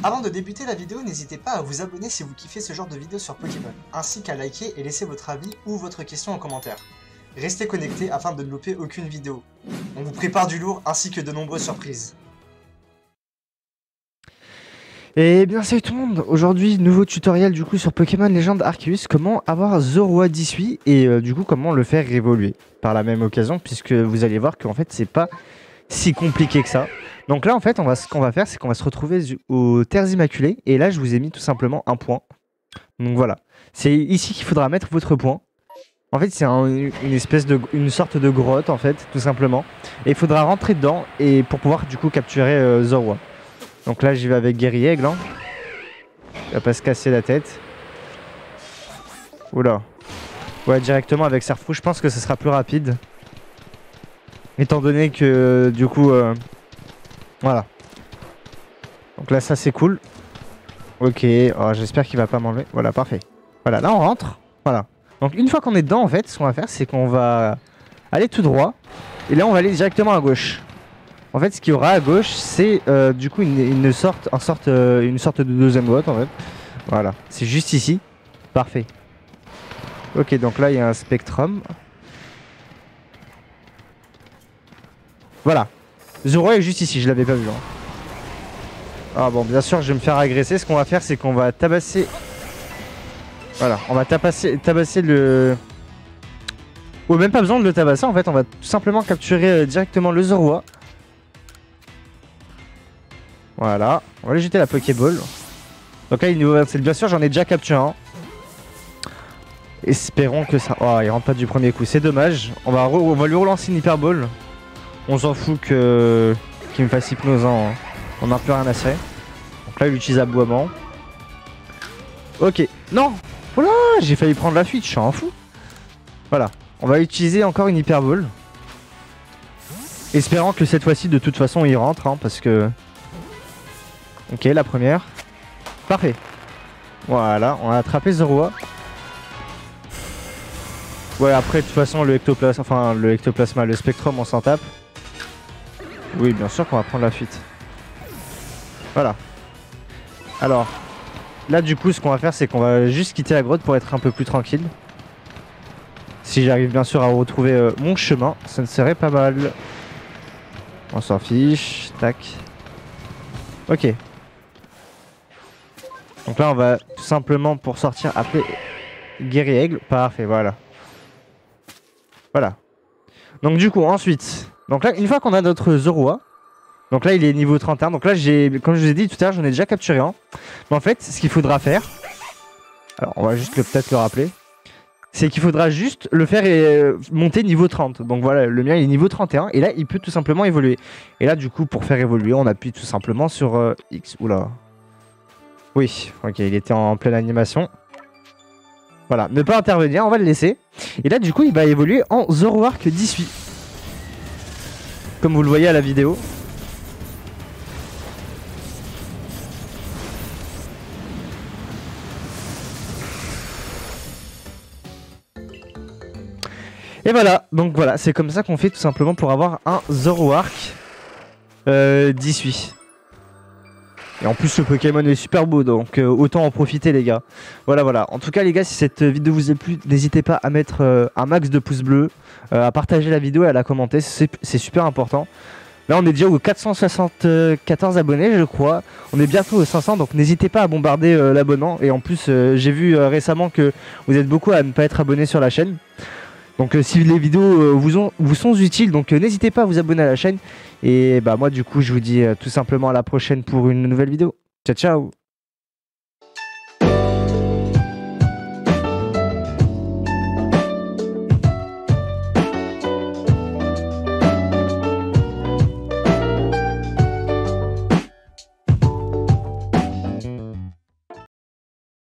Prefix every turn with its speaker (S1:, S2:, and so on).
S1: Avant de débuter la vidéo, n'hésitez pas à vous abonner si vous kiffez ce genre de vidéos sur Pokémon, ainsi qu'à liker et laisser votre avis ou votre question en commentaire. Restez connectés afin de ne louper aucune vidéo. On vous prépare du lourd ainsi que de nombreuses surprises.
S2: Et bien salut tout le monde, aujourd'hui nouveau tutoriel du coup sur Pokémon Legend Arceus, comment avoir Zorua 18 et du coup comment le faire évoluer par la même occasion, puisque vous allez voir qu'en fait c'est pas si compliqué que ça. Donc là en fait ce qu'on va faire c'est qu'on va se retrouver aux Terres Immaculées et là je vous ai mis tout simplement un point. Donc voilà, c'est ici qu'il faudra mettre votre point. En fait c'est une sorte de grotte en fait tout simplement, et il faudra rentrer dedans et pour pouvoir du coup capturer Zorua. Donc là j'y vais avec Guerrier Aigle, hein. Il va pas se casser la tête. Oula. Ouais, directement avec Serfou, je pense que ce sera plus rapide. Étant donné que du coup voilà. Donc là ça c'est cool. Ok, oh, j'espère qu'il va pas m'enlever. Voilà, parfait. Voilà, là on rentre. Voilà. Donc une fois qu'on est dedans en fait, ce qu'on va faire c'est qu'on va aller tout droit. Et là on va aller directement à gauche. En fait, ce qu'il y aura à gauche, c'est du coup une sorte de deuxième grotte en fait. Voilà, c'est juste ici. Parfait. Ok, donc là il y a un Spectrum. Voilà. Zorua est juste ici, je l'avais pas vu. Hein. Ah bon, bien sûr, je vais me faire agresser. Ce qu'on va faire, c'est qu'on va tabasser. Voilà, on va tabasser le. Oh, même pas besoin de le tabasser. En fait, on va tout simplement capturer directement le Zorua. Voilà, on va lui jeter la Pokéball. Donc là il est niveau 27, bien sûr j'en ai déjà capturé un. Espérons que ça... Oh, il rentre pas du premier coup, c'est dommage. On va lui relancer une Hyper Ball. On s'en fout qu'il me fasse hypnosant, hein. On n'a plus rien à faire. Donc là il utilise aboiement. Ok, non. Voilà, j'ai failli prendre la fuite, je suis un fou. Voilà, on va utiliser encore une Hyper Ball. Espérant que cette fois-ci de toute façon il rentre, hein, parce que... Ok, la première. Parfait. Voilà, on a attrapé Zorua. Ouais, après, de toute façon, le ectoplasma, le Spectrum, on s'en tape. Oui, bien sûr qu'on va prendre la fuite. Voilà. Alors, là, du coup, ce qu'on va faire, c'est qu'on va juste quitter la grotte pour être un peu plus tranquille. Si j'arrive, bien sûr, à retrouver mon chemin, ça ne serait pas mal. On s'en fiche. Tac. Ok. Donc là on va tout simplement pour sortir appeler Guerrier Aigle. Parfait, voilà. Voilà. Donc du coup ensuite, donc là une fois qu'on a notre Zorua, donc là il est niveau 31. Donc là comme je vous ai dit tout à l'heure, j'en ai déjà capturé un. Mais en fait ce qu'il faudra faire, alors on va juste peut-être le rappeler, c'est qu'il faudra juste le faire monter niveau 30. Donc voilà, le mien il est niveau 31 et là il peut tout simplement évoluer. Et là du coup pour faire évoluer on appuie tout simplement sur X. Oula. Oui, ok, il était en pleine animation. Voilà, ne pas intervenir, on va le laisser. Et là, du coup, il va évoluer en Zoroark 18. Comme vous le voyez à la vidéo. Et voilà, donc voilà, c'est comme ça qu'on fait tout simplement pour avoir un Zoroark 18. Et en plus ce Pokémon est super beau, donc autant en profiter les gars. Voilà. En tout cas les gars, si cette vidéo vous a plu, n'hésitez pas à mettre un max de pouces bleus, à partager la vidéo et à la commenter, c'est super important. Là on est déjà aux 474 abonnés je crois. On est bientôt aux 500, donc n'hésitez pas à bombarder l'abonnement. Et en plus j'ai vu récemment que vous êtes beaucoup à ne pas être abonné sur la chaîne. Donc si les vidéos vous sont utiles, donc n'hésitez pas à vous abonner à la chaîne. Et bah moi du coup je vous dis tout simplement à la prochaine pour une nouvelle vidéo. Ciao ciao.